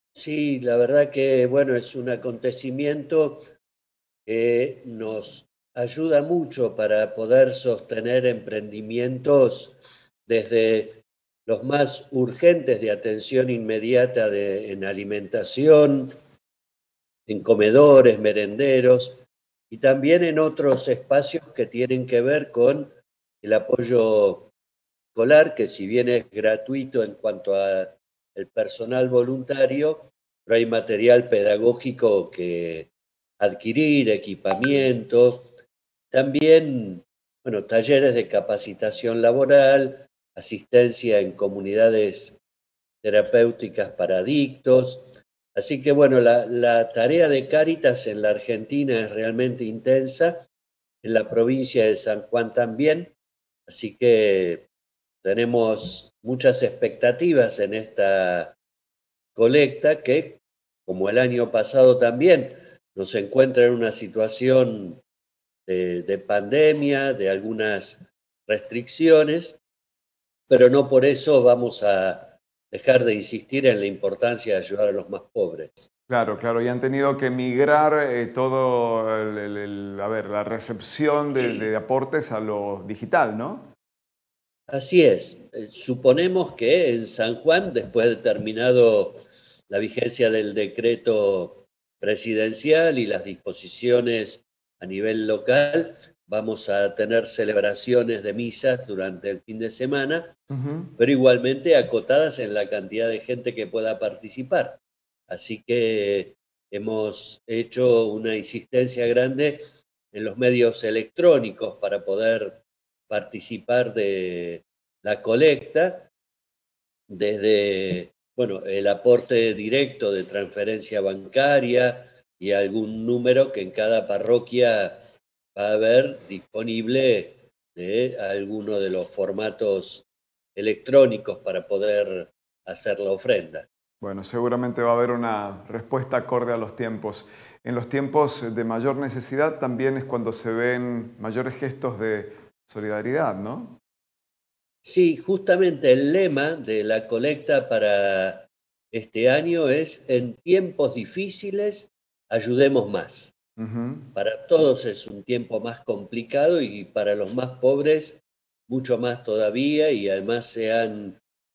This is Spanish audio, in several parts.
Sí, la verdad que, bueno, es un acontecimiento que nos ayuda mucho para poder sostener emprendimientos desde los más urgentes de atención inmediata en alimentación, en comedores, merenderos y también en otros espacios que tienen que ver con el apoyo escolar, que si bien es gratuito en cuanto a el personal voluntario, pero hay material pedagógico que adquirir, equipamiento, también, bueno, talleres de capacitación laboral, asistencia en comunidades terapéuticas para adictos. Así que bueno, la tarea de Cáritas en la Argentina es realmente intensa, en la provincia de San Juan también, así que tenemos muchas expectativas en esta colecta que, como el año pasado también, nos encuentra en una situación de pandemia, de algunas restricciones, pero no por eso vamos a dejar de insistir en la importancia de ayudar a los más pobres. Claro, claro, y han tenido que migrar todo a ver, la recepción de aportes a lo digital, ¿no? Así es. Suponemos que en San Juan, después de terminado la vigencia del decreto presidencial y las disposiciones a nivel local, vamos a tener celebraciones de misas durante el fin de semana, Ujú. pero igualmente acotadas en la cantidad de gente que pueda participar. Así que hemos hecho una insistencia grande en los medios electrónicos para poder participar de la colecta, desde, bueno, el aporte directo de transferencia bancaria y algún número que en cada parroquia va a haber disponible de alguno de los formatos electrónicos para poder hacer la ofrenda. Bueno, seguramente va a haber una respuesta acorde a los tiempos. En los tiempos de mayor necesidad también es cuando se ven mayores gestos de solidaridad, ¿no? Sí, justamente el lema de la colecta para este año es: en tiempos difíciles, ayudemos más. Ujú. Para todos es un tiempo más complicado y para los más pobres mucho más todavía, y además se han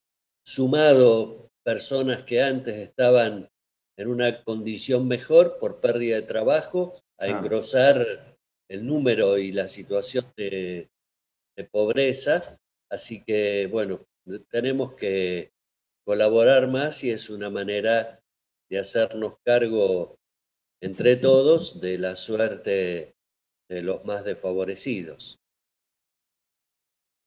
sumado personas que antes estaban en una condición mejor por pérdida de trabajo a Claro. engrosar el número y la situación de pobreza. Así que, bueno, tenemos que colaborar más y es una manera de hacernos cargo entre todos de la suerte de los más desfavorecidos.